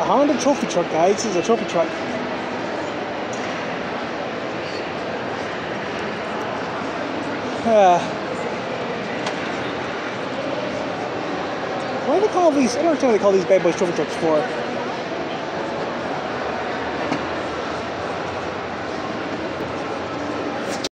Honda trophy truck, guys. This is a trophy truck. Why do they call these? I don't understand what they call these bad boys trophy trucks for.